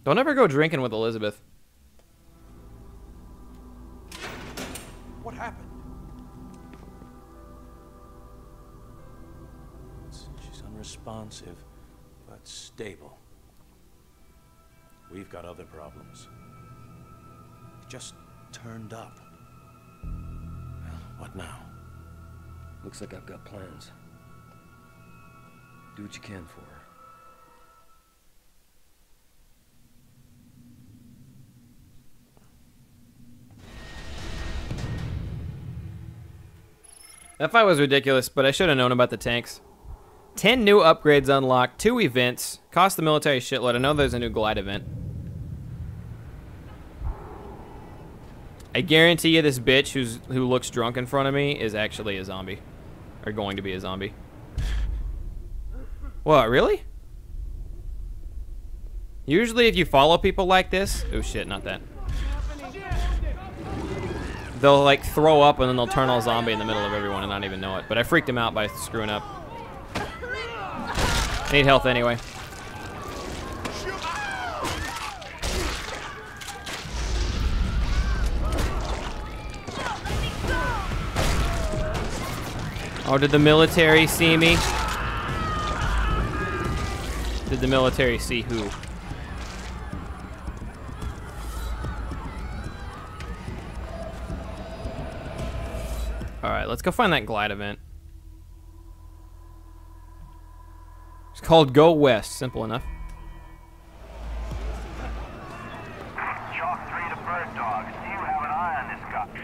Don't ever go drinking with Elizabeth. What happened? She's unresponsive, but stable. We've got other problems. Just turned up. Well, what now? Looks like I've got plans. Do what you can for her. That fight was ridiculous, but I should have known about the tanks. 10 new upgrades unlocked, 2 events, cost the military a shitload. I know there's a new glide event. I guarantee you this bitch who looks drunk in front of me is actually a zombie. Or going to be a zombie. What, really? Usually if you follow people like this... Oh shit, not that. They'll like throw up and then they'll turn all zombie in the middle of everyone and not even know it. But I freaked him out by screwing up. I need health anyway. Oh, did the military see me? Did the military see who? Alright, let's go find that glide event. It's called Go West. Simple enough. Chalk 3 to Bird Dog. Do you have an eye on this guy?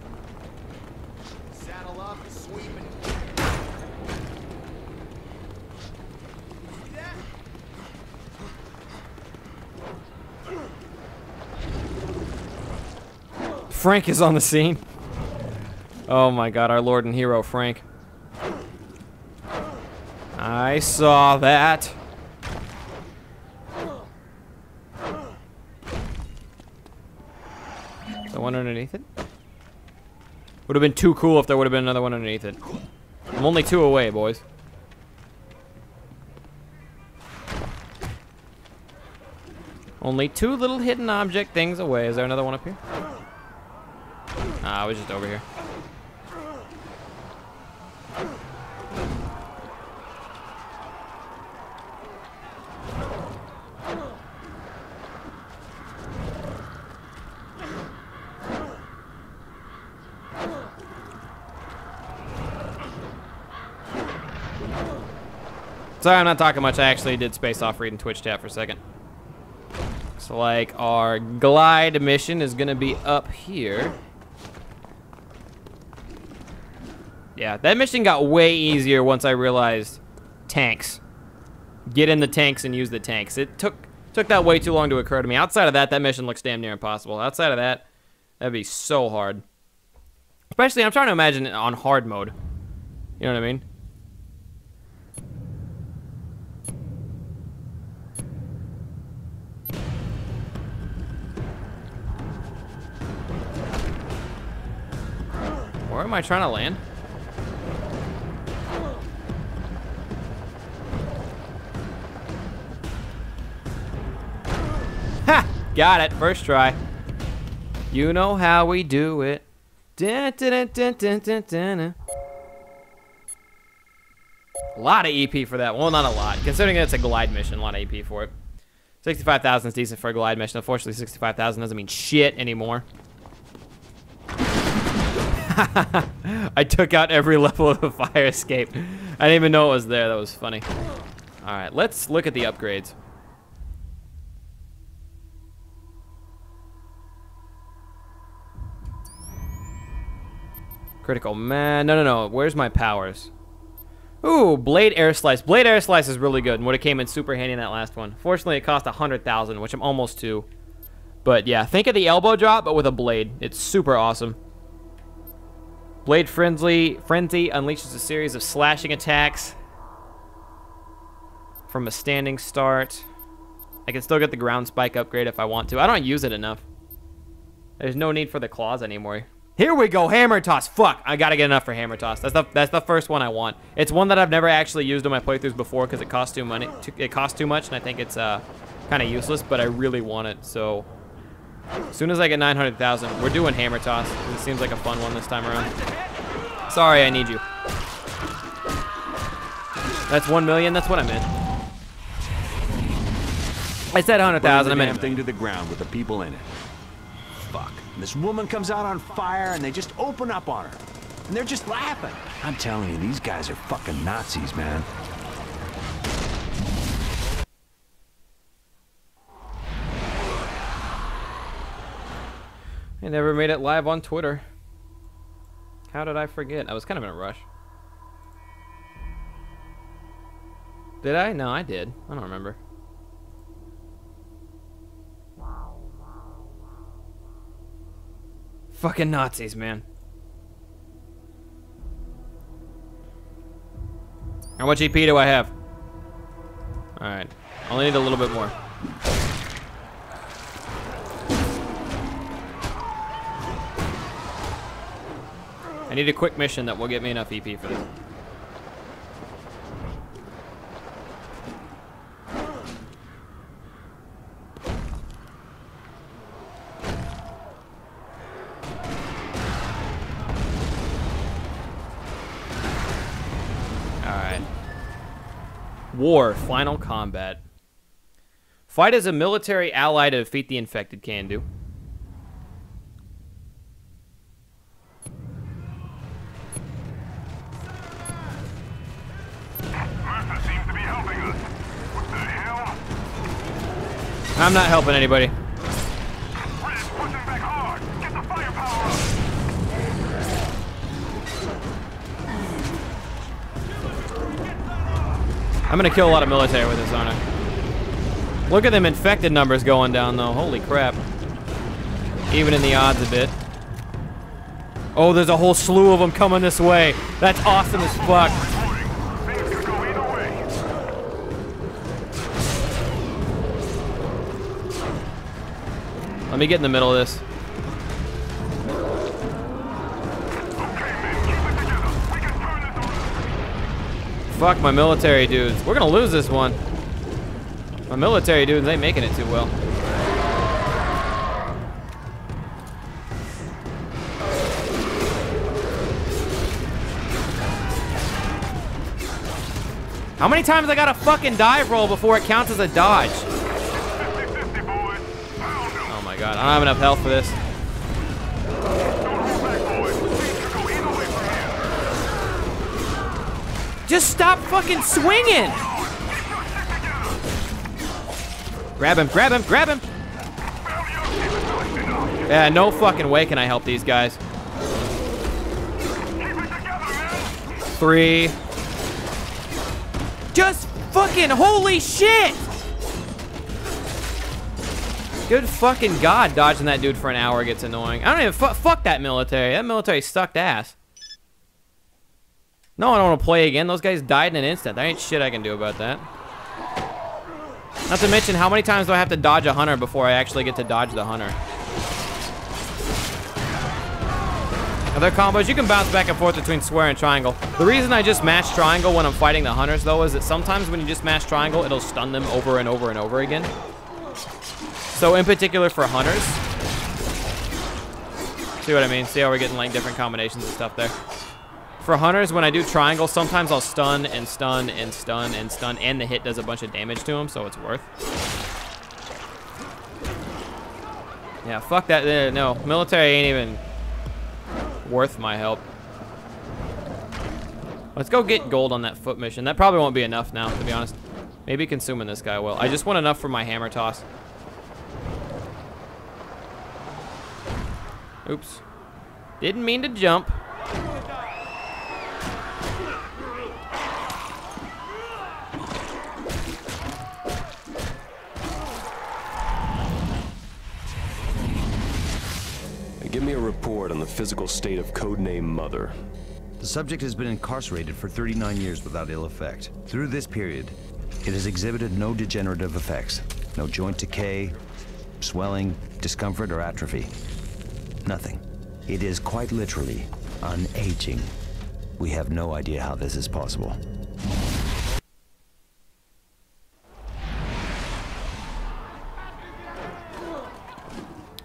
Saddle up, sweeping. See that? Frank is on the scene. Oh my god, our Lord and hero, Frank. I saw that. The one underneath it? Would have been too cool if there would have been another one underneath it. I'm only 2 away, boys. Only 2 little hidden object things away. Is there another one up here? I was just over here. Sorry, I'm not talking much. I actually did space off reading Twitch chat for a second. So, like, our glide mission is gonna be up here. Yeah, that mission got way easier once I realized tanks. Get in the tanks and use the tanks. It took that way too long to occur to me. Outside of that, that mission looks damn near impossible. Outside of that, that'd be so hard. Especially, I'm trying to imagine it on hard mode. You know what I mean? Where am I trying to land? Ha! Got it. First try. You know how we do it. Dun, dun, dun, dun, dun, dun, dun. A lot of EP for that. Well, not a lot. Considering it's a glide mission, a lot of EP for it. 65,000 is decent for a glide mission. Unfortunately, 65,000 doesn't mean shit anymore. I took out every level of the fire escape. I didn't even know it was there. That was funny. All right, let's look at the upgrades. Critical man. No. Where's my powers? Ooh, Blade Air Slice. Blade Air Slice is really good and would have came in super handy in that last one. Fortunately, it cost 100,000, which I'm almost to. But yeah, think of the elbow drop, but with a blade. It's super awesome. Blade Frenzy unleashes a series of slashing attacks from a standing start. I can still get the ground spike upgrade if I want to. I don't use it enough. There's no need for the claws anymore. Here we go, hammer toss. Fuck, I gotta get enough for hammer toss. That's the first one I want. It's one that I've never actually used in my playthroughs before because it costs too much, and I think it's kind of useless, but I really want it. So as soon as I get 900,000, we're doing hammer toss. It seems like a fun one this time around. Sorry, I need you. That's 1 million. That's what I meant. I said 100,000. I meant thing to the ground with the people in it. Fuck. And this woman comes out on fire, and they just open up on her, and they're just laughing. I'm telling you, these guys are fucking Nazis, man. I never made it live on Twitter. How did I forget? I was kind of in a rush. Did I? No, I did. I don't remember. Fucking Nazis, man. How much EP do I have? Alright. Only need a little bit more. I need a quick mission that will get me enough EP for this. Alright. War, final combat. Fight as a military ally to defeat the infected can do. I'm not helping anybody. I'm gonna kill a lot of military with this, aren't I? Look at them infected numbers going down, though. Holy crap. Even in the odds a bit. Oh, there's a whole slew of them coming this way. That's awesome as fuck. Let me get in the middle of this. Fuck my military dudes. We're gonna lose this one. My military dudes ain't making it too well. How many times I gotta fucking dive roll before it counts as a dodge? Oh my god, I don't have enough health for this. Just stop fucking swinging! Grab him, grab him, grab him! Yeah, no fucking way can I help these guys. 3. Just fucking holy shit! Good fucking god, dodging that dude for an hour gets annoying. I don't even fuck that military. That military sucked ass. No, I don't want to play again. Those guys died in an instant. There ain't shit I can do about that. Not to mention, how many times do I have to dodge a hunter before I actually get to dodge the hunter? Other combos, you can bounce back and forth between square and triangle. The reason I just mash triangle when I'm fighting the hunters, though, is that sometimes when you just mash triangle, it'll stun them over and over and over again. So in particular for hunters. See what I mean? See how we're getting like different combinations and stuff there? For hunters, when I do triangle, sometimes I'll stun and stun and stun and stun, and the hit does a bunch of damage to him, so it's worth. Yeah, fuck that. No, military ain't even worth my help. Let's go get gold on that foot mission. That probably won't be enough now, to be honest. Maybe consuming this guy will. I just want enough for my hammer toss. Oops. Didn't mean to jump. Give me a report on the physical state of Codename Mother. The subject has been incarcerated for 39 years without ill effect. Through this period, it has exhibited no degenerative effects. No joint decay, swelling, discomfort, or atrophy. Nothing. It is quite literally unaging. We have no idea how this is possible.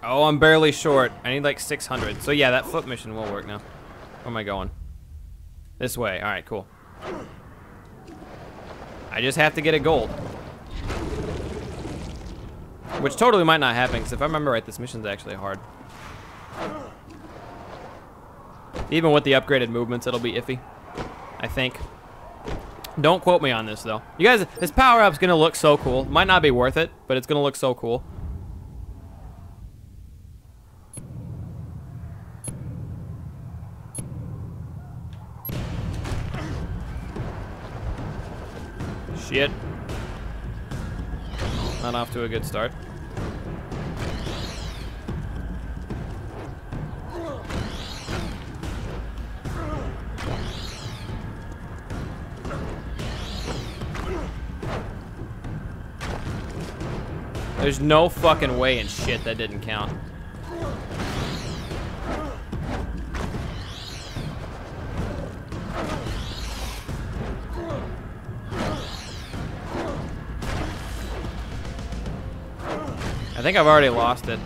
Oh, I'm barely short. I need like 600. So yeah, that foot mission will work now. Where am I going? This way. All right, cool. I just have to get a gold. Which totally might not happen, because if I remember right, this mission's actually hard. Even with the upgraded movements, it'll be iffy, I think. Don't quote me on this, though. You guys, this power-up's gonna look so cool. Might not be worth it, but it's gonna look so cool. Shit. Not off to a good start. There's no fucking way in shit that didn't count. I think I've already lost it.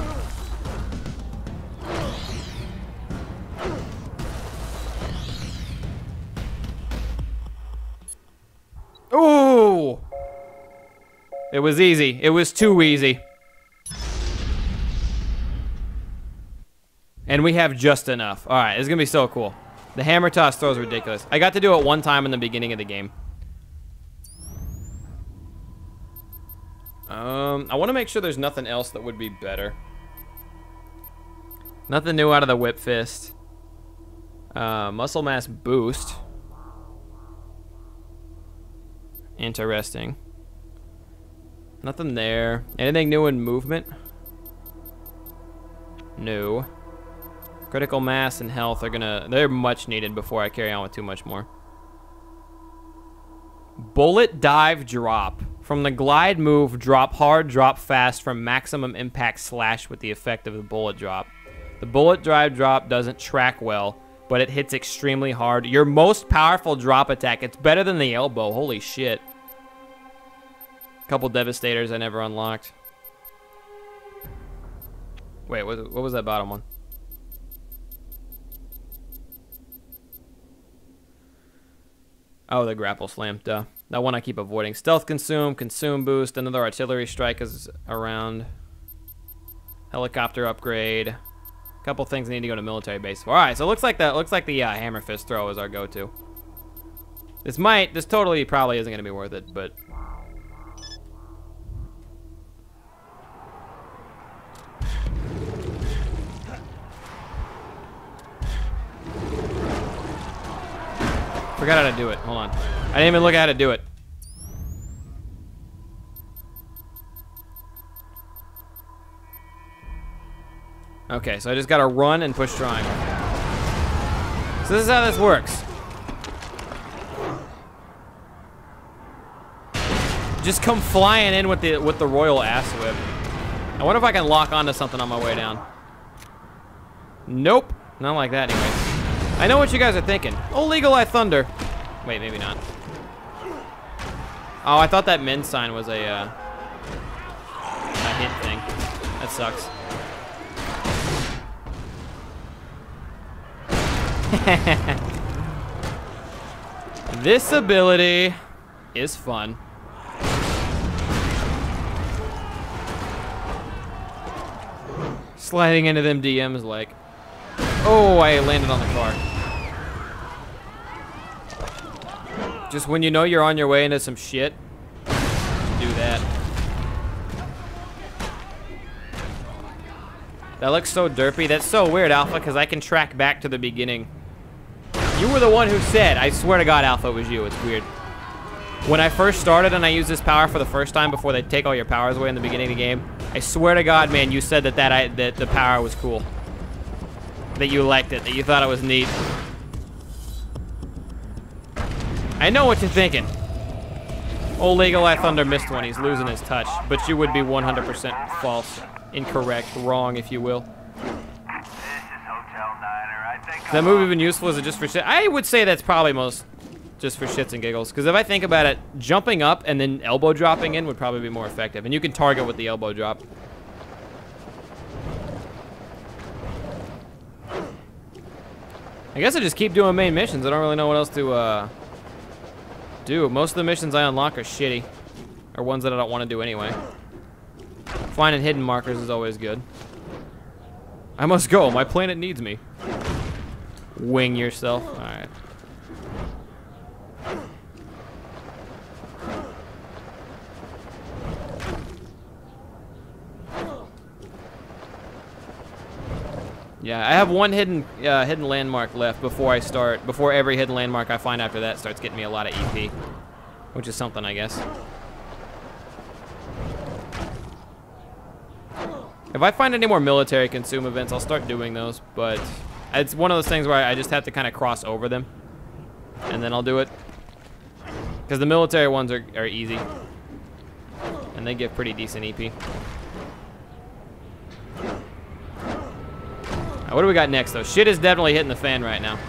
Ooh! It was easy. It was too easy. And we have just enough. All right, it's gonna be so cool. The hammer toss throw is ridiculous. I got to do it one time in the beginning of the game. I want to make sure there's nothing else that would be better. Nothing new out of the whip fist. Muscle mass boost. Interesting. Nothing there. Anything new in movement? No. Critical mass and health are they're much needed before I carry on with too much more. Bullet dive drop. From the glide move, drop hard, drop fast from maximum impact slash with the effect of the bullet drop. The bullet dive drop doesn't track well, but it hits extremely hard. Your most powerful drop attack. It's better than the elbow. Holy shit. Couple devastators I never unlocked. Wait, what was that bottom one? Oh, the grapple slam, duh. That one I keep avoiding. Stealth consume, consume boost, another artillery strike is around. Helicopter upgrade. A couple things need to go to military base. All right, so it looks like the hammer fist throw is our go-to. This totally probably isn't gonna be worth it, but. Forgot how to do it. Hold on. I didn't even look at how to do it. Okay, so I just gotta run and push triangle. So this is how this works. Just come flying in with the royal ass whip. I wonder if I can lock onto something on my way down. Nope. Not like that anyways. I know what you guys are thinking. Oh, Legal Eye Thunder. Wait, maybe not. Oh, I thought that min sign was a hint thing. That sucks. This ability is fun. Sliding into them DMs like, oh, I landed on the car. Just when you know you're on your way into some shit, do that. That looks so derpy. That's so weird, Alpha, because I can track back to the beginning. You were the one who said, I swear to God, Alpha, it was you. It's weird. When I first started and I used this power for the first time before they take all your powers away in the beginning of the game, I swear to God, man, you said that the power was cool. That you liked it, that you thought it was neat. I know what you're thinking. Old Legal Eye Thunder missed one. He's losing his touch. But you would be 100% false, incorrect, wrong, if you will. This is Hotel Niner. I think Is that move even useful? Is it just for shit? I would say that's probably most just for shits and giggles. Because if I think about it, jumping up and then elbow dropping in would probably be more effective. And you can target with the elbow drop. I guess I just keep doing main missions. I don't really know what else to do. Most of the missions I unlock are shitty. Or ones that I don't want to do anyway. Finding hidden markers is always good. I must go. My planet needs me. Wing yourself. Alright. Yeah, I have one hidden landmark left before every hidden landmark I find after that starts getting me a lot of EP. Which is something, I guess. If I find any more military consume events, I'll start doing those, but it's one of those things where I just have to kind of cross over them, and then I'll do it. Because the military ones are easy, and they give pretty decent EP. What do we got next, though? Shit is definitely hitting the fan right now.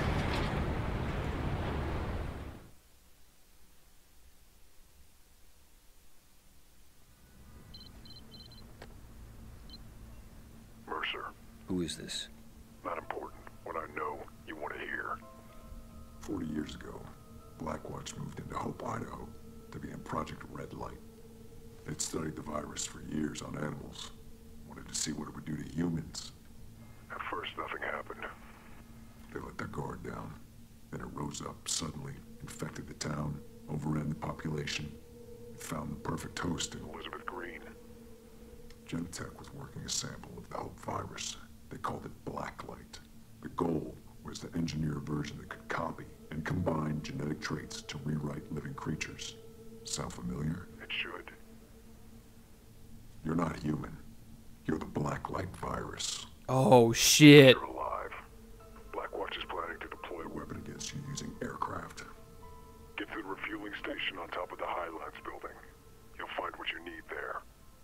Mercer, Who is this? not important. What I know, you want to hear. 40 years ago, Blackwatch moved into Hope, Idaho to be in Project Red Light. They'd studied the virus for years on animals, wanted to see what it would do to humans. At first, nothing happened. They let their guard down. Then it rose up suddenly, infected the town, overran the population, and found the perfect host in Elizabeth Green. Genentech was working a sample of the Hope virus. They called it Blacklight. The goal was to engineer a version that could copy and combine genetic traits to rewrite living creatures. Sound familiar? It should. You're not human. You're the Blacklight virus. Oh, shit. You're alive. Blackwatch is planning to deploy A weapon against you using aircraft. Get to the refueling station on top of the Highlands building. You'll find what you need there.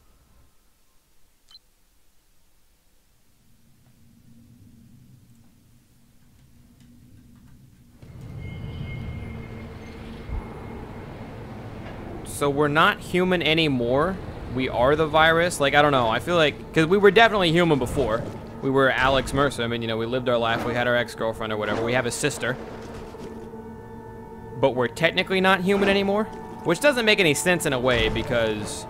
So we're not human anymore? We are the virus? Like, I don't know. I feel like, because we were definitely human before. We were Alex Mercer. I mean, you know, we lived our life. We had our ex-girlfriend or whatever. We have a sister. But we're technically not human anymore? Which doesn't make any sense in a way, because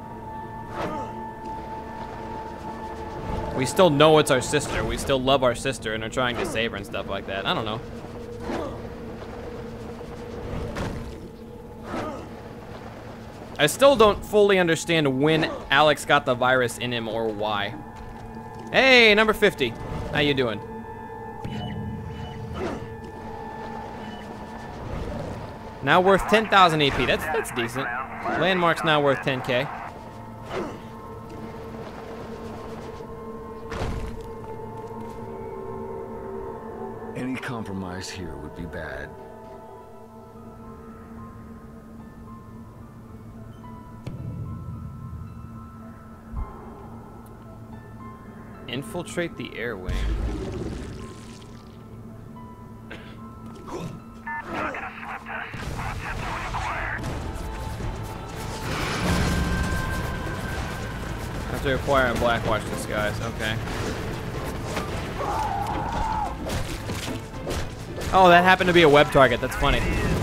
we still know it's our sister. We still love our sister and are trying to save her and stuff like that. I don't know. I still don't fully understand when Alex got the virus in him or why. Hey, number 50. How you doing? Now worth 10,000 EP. That's decent. Landmark's now worth 10K. Any compromise here would be bad. Infiltrate the air wing. Have to acquire a Blackwatch disguise. Okay. Oh, that happened to be a web target. That's funny.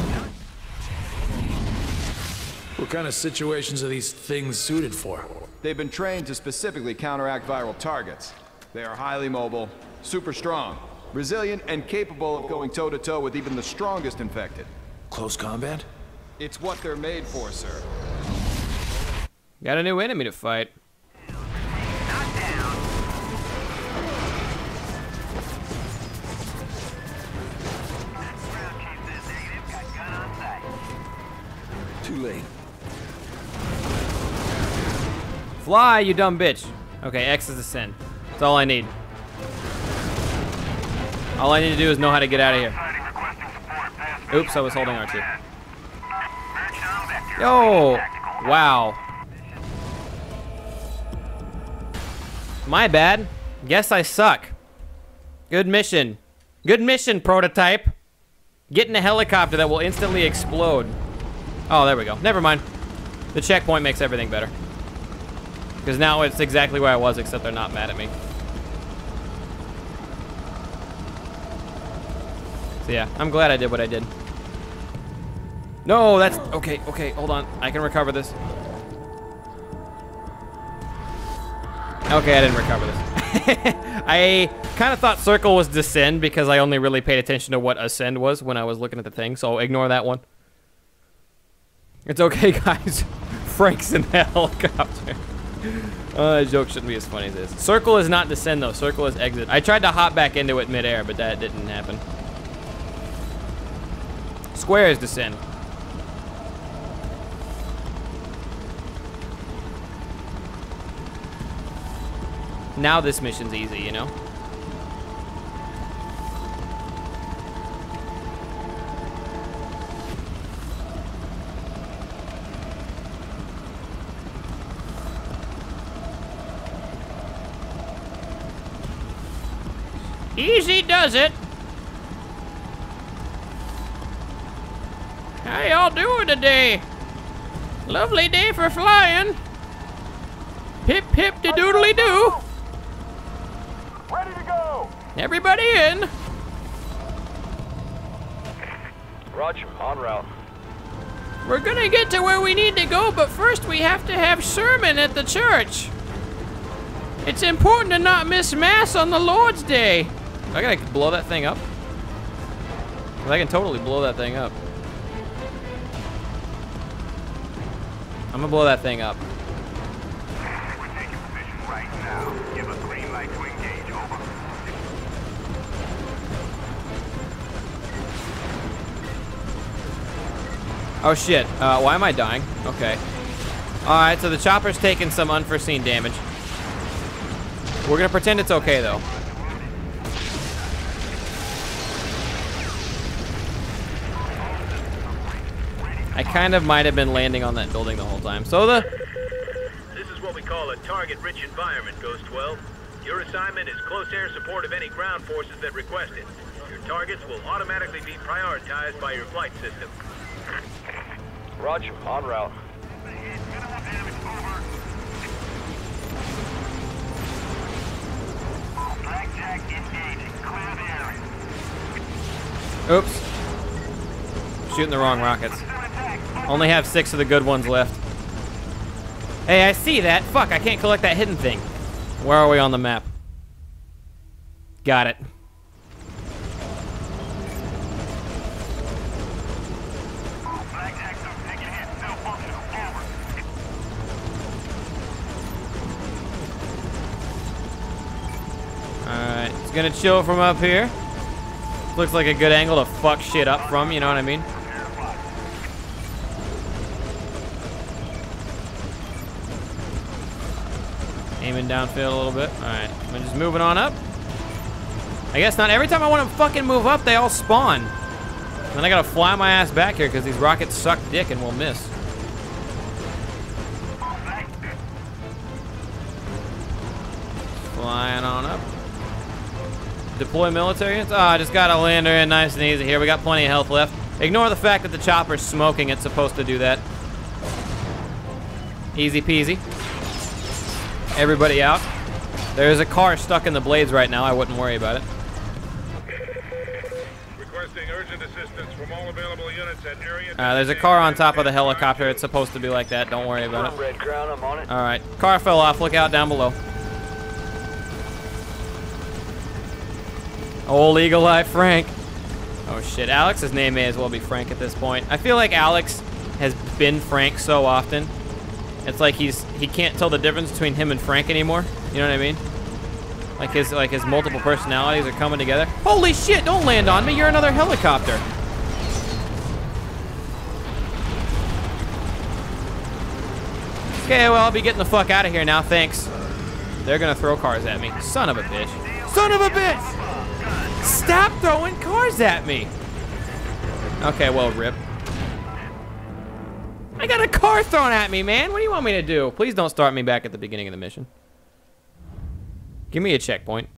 What kind of situations are these things suited for? They've been trained to specifically counteract viral targets. They are highly mobile, super strong, resilient, and capable of going toe-to-toe with even the strongest infected. Close combat? It's what they're made for, sir. Got a new enemy to fight. Too late. Fly, you dumb bitch. Okay, X is ascend. That's all I need. All I need to do is know how to get out of here. Oops, I was holding R2. Yo! Wow. My bad. Guess I suck. Good mission. Good mission, prototype. Get in a helicopter that will instantly explode. Oh, there we go. Never mind. The checkpoint makes everything better. Because now it's exactly where I was, except they're not mad at me. So yeah, I'm glad I did what I did. No, that's okay. Okay, hold on. I can recover this. Okay, I didn't recover this. I kind of thought circle was descend because I only really paid attention to what ascend was when I was looking at the thing, so ignore that one. It's okay, guys. Frank's in the helicopter. That joke shouldn't be as funny as this. Circle is not descend, though. Circle is exit. I tried to hop back into it midair, but that didn't happen. Square is descend. Now this mission's easy, you know? Easy does it. How y'all doing today? Lovely day for flying. Pip pip de doodly doo. Ready to go! Everybody in. Roger, en route. We're gonna get to where we need to go, but first we have to have sermon at the church. It's important to not miss Mass on the Lord's Day. I gotta blow that thing up. I can totally blow that thing up. I'm gonna blow that thing up. We're taking position right now. Give us green light to engage, over. Oh shit, why am I dying? Okay. Alright, so the chopper's taking some unforeseen damage. We're gonna pretend it's okay though. I kind of might have been landing on that building the whole time. So This is what we call a target-rich environment, Ghost 12. Your assignment is close air support of any ground forces that request it. Your targets will automatically be prioritized by your flight system. Roger, en route. Blackjack engaging. Clear the area. oops. Shooting the wrong rockets. Only have 6 of the good ones left. Hey, I see that. Fuck, I can't collect that hidden thing. Where are we on the map? Got it. Alright, it's gonna chill from up here. Looks like a good angle to fuck shit up from, you know what I mean? Aiming downfield a little bit. Alright, I'm just moving on up. I guess not every time I want to fucking move up, they all spawn. And then I gotta fly my ass back here because these rockets suck dick and will miss. Flying on up. Deploy military units. Oh, I just got a lander in nice and easy here. We got plenty of health left. Ignore the fact that the chopper's smoking. It's supposed to do that. Easy peasy. Everybody out. There's a car stuck in the blades right now. I wouldn't worry about it. Requesting urgent assistance from all available units at area. There's a car on top of the helicopter. It's supposed to be like that. Don't worry about it. Red Crown, I'm on it. All right. Car fell off. Look out down below. Old Eagle Eye Frank. Oh shit. Alex's name may as well be Frank at this point. I feel like Alex has been Frank so often. It's like he can't tell the difference between him and Frank anymore. You know what I mean? Like his multiple personalities are coming together. Holy shit, don't land on me. You're another helicopter. Okay, well, I'll be getting the fuck out of here now. Thanks. They're gonna throw cars at me. Son of a bitch. Son of a bitch! Stop throwing cars at me. Okay, well, rip. I got a car thrown at me, man. What do you want me to do? Please don't start me back at the beginning of the mission. Give me a checkpoint.